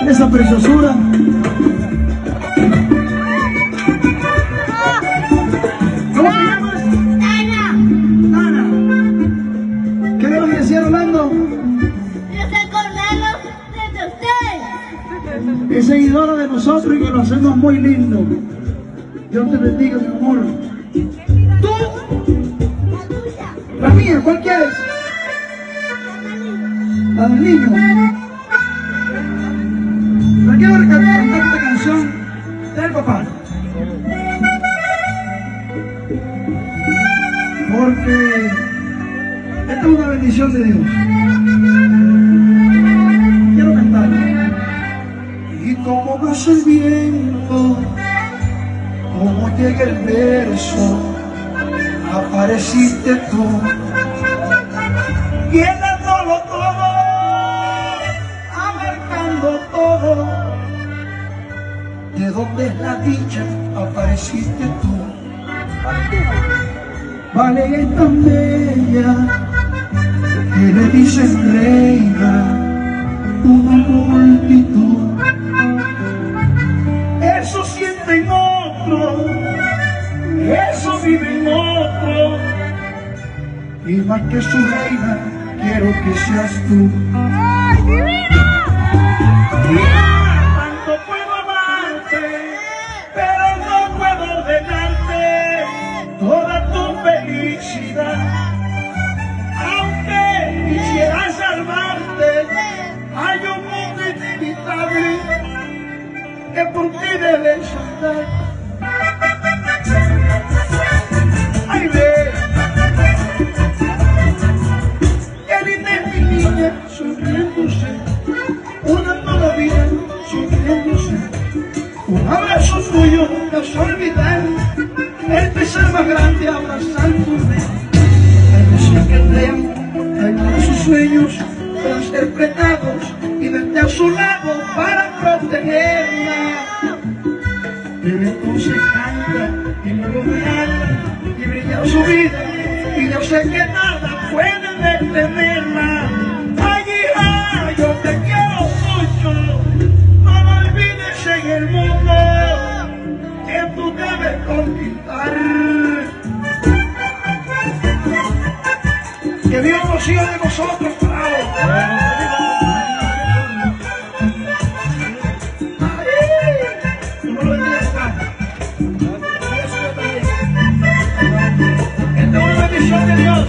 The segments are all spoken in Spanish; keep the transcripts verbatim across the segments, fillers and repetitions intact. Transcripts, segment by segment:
esa preciosura. ¿Cómo te llamas? Ana. Ana. ¿Qué le vas a decir, Orlando? Yo soy Cornelo desde usted. Es seguidora de nosotros y que lo hacemos muy lindo. Dios te bendiga, mi amor. ¿Tú? La mía, ¿cuál quieres? La del niño. La quiero cantar esta canción del papá. Porque esta es una bendición de Dios. Quiero cantarla. Y como pasa el viento, como llega el verso, apareciste tú, llenándolo todo, abarcando todo. De donde es la dicha, apareciste tú. Vale, es tan bella que le dicen reina una multitud. Eso sienten otros, eso vive en otros, y más que su reina, quiero que seas tú. ¡Ay, divino! Tanto puedo amarte, pero no puedo ordenarte toda tu felicidad. Aunque quisiera salvarte, hay un mundo inevitable que por ti debes andar. Ay, ve, qué linda es mi niña sonriéndose, una toda vida sonriéndose. Un abrazo tuyo te hace olvidar el pesar más grande abrazándome. Al decir que te amo, hay sus sueños interpretados y verte a su lado para protegerla. Pero entonces canta y luego me habla y brilla su vida, y yo sé que nada puede detenerla. Ay, hija, yo te quiero mucho, no lo olvides en el mundo que tú debes conquistar. Que Dios nos siga de nosotros, bravo. Esta es una bendición de Dios.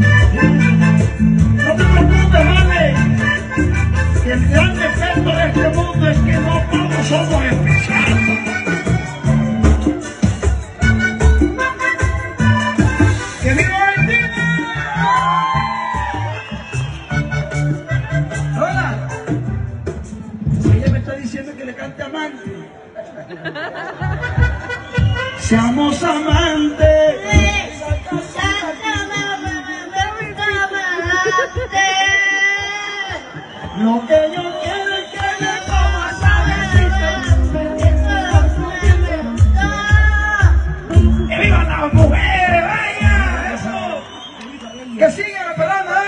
No te preocupes, madre, que el gran defecto de este mundo es que no todos somos especiales. ¡Que viva Argentina! Hola. Ella me está diciendo que le cante amante. Seamos amantes. Lo que yo quiero es que me comas a ¡que vivan las mujeres! ¡Vaya! ¡Eso! ¡Que sigan la palabra!